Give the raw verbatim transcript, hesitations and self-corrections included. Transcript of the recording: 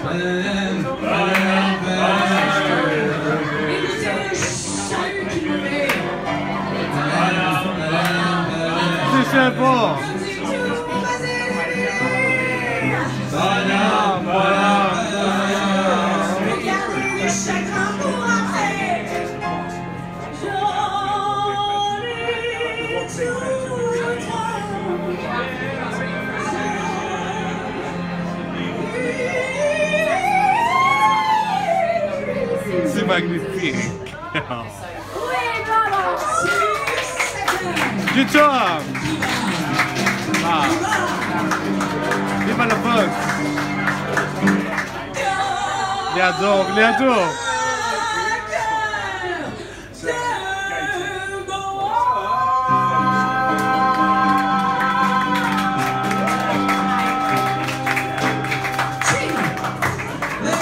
C'est bon. Padam, padam. Regardez les chagrins pour après. J'en ai tout le temps. C'est magnifique. Good job. Ah. Viva la punk. Les adore, les adore.